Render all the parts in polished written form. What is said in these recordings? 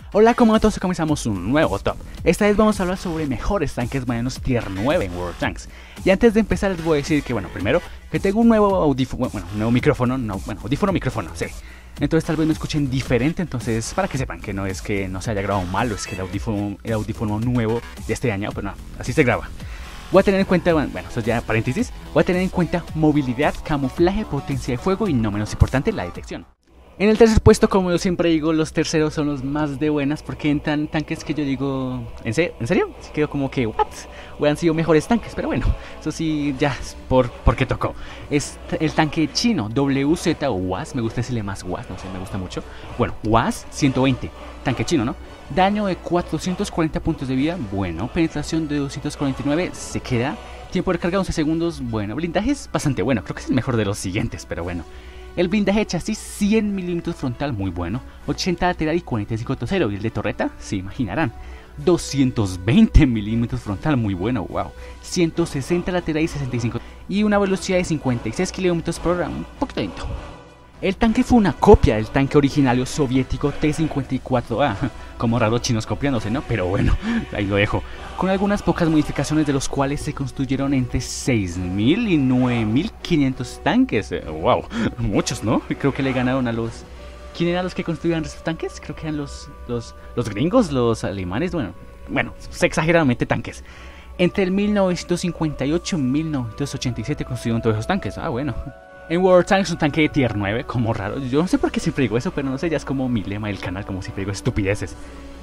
Hola, ¿cómo a todos? Comenzamos un nuevo top. Esta vez vamos a hablar sobre mejores tanques marinos tier 9 en World of Tanks. Y antes de empezar les voy a decir que, primero, que tengo un nuevo audífono, un nuevo micrófono, micrófono, sí. Entonces tal vez me escuchen diferente, entonces para que sepan que no es que no se haya grabado malo, es que el audífono nuevo ya esté dañado, pero no, así se graba. Voy a tener en cuenta, eso ya paréntesis, voy a tener en cuenta movilidad, camuflaje, potencia de fuego y no menos importante, la detección. En el tercer puesto, como yo siempre digo, los terceros son los más de buenas porque entran tanques que yo digo, ¿en serio? Sí, quedo como que, ¿what? Hubieran sido mejores tanques, pero bueno, eso sí, ya, porque tocó. Es el tanque chino, WZ o WAS, me gusta decirle más WAS, no sé, me gusta mucho. Bueno, WAS 120, tanque chino, ¿no? Daño de 440 puntos de vida, bueno, penetración de 249, se queda. Tiempo de carga 11 segundos, bueno, blindaje es bastante bueno, creo que es el mejor de los siguientes, pero bueno. El blindaje de chasis 100 mm frontal, muy bueno, 80 lateral y 45 trasero. Y el de torreta, se imaginarán, 220 mm frontal, muy bueno, wow, 160 lateral y 65. Y una velocidad de 56 km/h, un poquito lento. El tanque fue una copia del tanque originario soviético T-54A, como raros chinos copiándose, ¿no? Pero bueno, ahí lo dejo. Con algunas pocas modificaciones de los cuales se construyeron entre 6.000 y 9.500 tanques. Wow, muchos, ¿no? Creo que le ganaron a los... ¿Quién eran los que construían esos tanques? Creo que eran los gringos, los alemanes, bueno, exageradamente tanques. Entre el 1958 y 1987 construyeron todos esos tanques. Ah, bueno. En World of Tanks es un tanque de tier 9, como raro. Yo no sé por qué siempre digo eso, pero no sé, ya es como mi lema del canal, como siempre digo estupideces.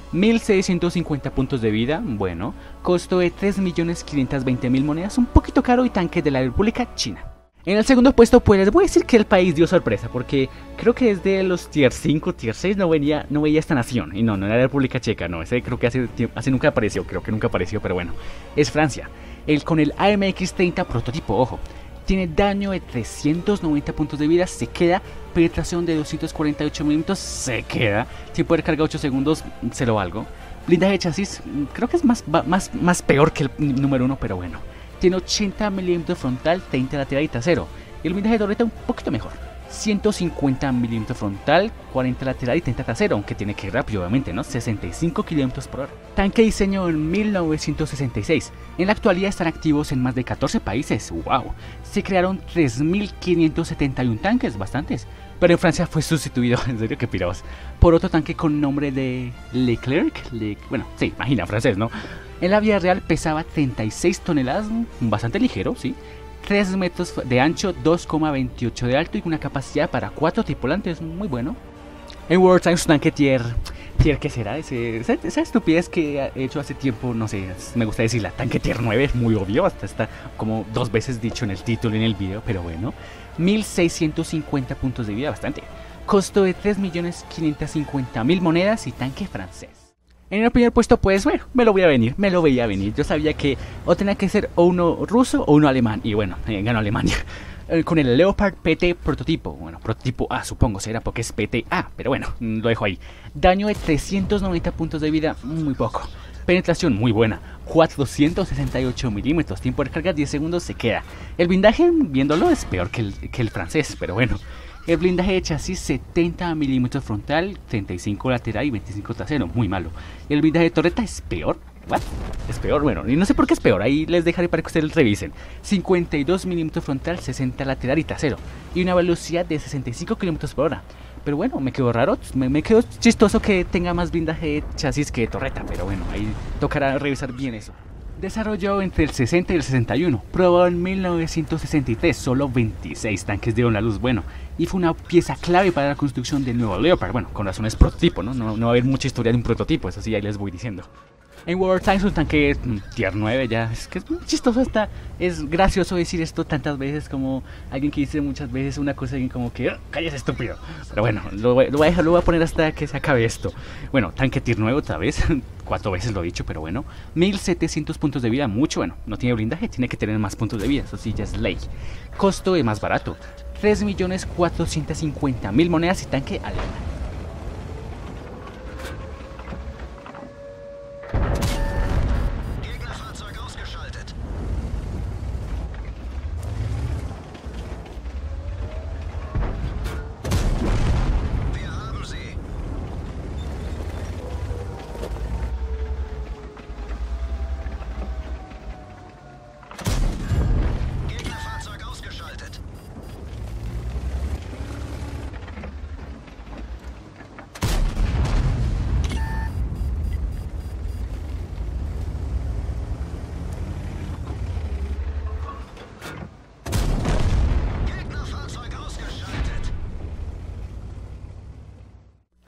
1650 puntos de vida, bueno. Costo de 3.520.000 monedas, un poquito caro y tanque de la República China. En el segundo puesto, pues les voy a decir que el país dio sorpresa, porque creo que desde los tier 5, tier 6 no veía esta nación. Y no era la República Checa, no, ese creo que hace nunca apareció, pero bueno. Es Francia, con el AMX-30 prototipo, ojo. Tiene daño de 390 puntos de vida, se queda. Penetración de 248 milímetros, se queda. Tiempo de carga 8 segundos, se lo valgo. Blindaje de chasis, creo que es más peor que el número 1, pero bueno. Tiene 80 milímetros frontal, 30 lateral y trasero. Y el blindaje de torreta un poquito mejor. 150 milímetros frontal, 40 lateral y 30 trasero, aunque tiene que ir rápido obviamente, ¿no? 65 km/h. Tanque diseño en 1966. En la actualidad están activos en más de 14 países. ¡Wow! Se crearon 3.571 tanques, bastantes. Pero en Francia fue sustituido, en serio que pirados, por otro tanque con nombre de Leclerc. Sí, imagina, francés, ¿no? En la vida real pesaba 36 toneladas, bastante ligero, sí. 3 metros de ancho, 2,28 de alto y una capacidad para 4 tripulantes, muy bueno. En World of Tanks, un tanque tier ¿qué será? Esa estupidez que he hecho hace tiempo, no sé, me gusta decirla, tanque tier 9, es muy obvio, hasta está como 2 veces dicho en el título y en el video, pero bueno. 1.650 puntos de vida, bastante. Costo de 3.550.000 monedas y tanque francés. En el primer puesto, pues bueno, me lo veía venir. Yo sabía que o tenía que ser o uno ruso o uno alemán. Y bueno, ganó Alemania. Con el Leopard PT prototipo. Bueno, prototipo A supongo será porque es PTA. Pero bueno, lo dejo ahí. Daño de 390 puntos de vida, muy poco. Penetración muy buena, 468 milímetros. Tiempo de carga 10 segundos, se queda. El blindaje, viéndolo, es peor que el francés, pero bueno. El blindaje de chasis 70 milímetros frontal, 35 lateral y 25 trasero, muy malo. El blindaje de torreta es peor. ¿What? Es peor, bueno, y no sé por qué es peor, ahí les dejaré para que ustedes revisen. 52 milímetros frontal, 60 lateral y trasero. Y una velocidad de 65 km/h. Pero bueno, me quedó raro, me quedó chistoso que tenga más blindaje de chasis que de torreta. Pero bueno, ahí tocará revisar bien eso. Desarrollado entre el 60 y el 61, probado en 1963, solo 26 tanques dieron la luz, bueno, y fue una pieza clave para la construcción del nuevo Leopard. Bueno, con razón es prototipo, no va a haber mucha historia de un prototipo, eso sí, ahí les voy diciendo. En World of Tanks un tanque tier 9 ya, es que es muy chistoso, es gracioso decir esto tantas veces como alguien que dice muchas veces una cosa y alguien como que cállese estúpido. Pero bueno, lo voy a poner hasta que se acabe esto. Bueno, tanque tier 9 otra vez, 4 veces lo he dicho, pero bueno. 1.700 puntos de vida, mucho, bueno, no tiene blindaje, tiene que tener más puntos de vida, eso sí ya es ley. Costo es más barato, 3.450.000 monedas y tanque alemán.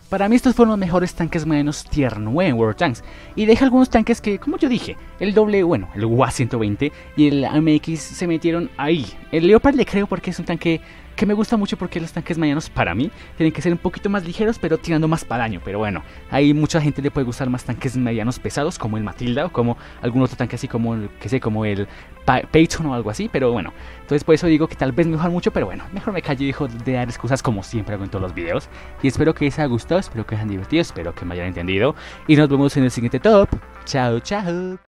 Para mí estos fueron los mejores tanques medianos tier 9 en World of Tanks. Y deja algunos tanques que, como yo dije, el UA-120 y el AMX se metieron ahí. El Leopard le creo porque es un tanque que me gusta mucho, porque los tanques medianos para mí tienen que ser un poquito más ligeros pero tirando más para daño. Pero bueno, hay mucha gente le puede gustar más tanques medianos pesados como el Matilda o como algún otro tanque así como el, como el Peyton o algo así. Pero bueno, entonces por eso digo que tal vez me mejoran mucho, pero bueno, mejor me callo y dejo de dar excusas como siempre hago en todos los videos. Y espero que les haya gustado, espero que les hayan divertido, espero que me hayan entendido. Y nos vemos en el siguiente top. Chao, chao.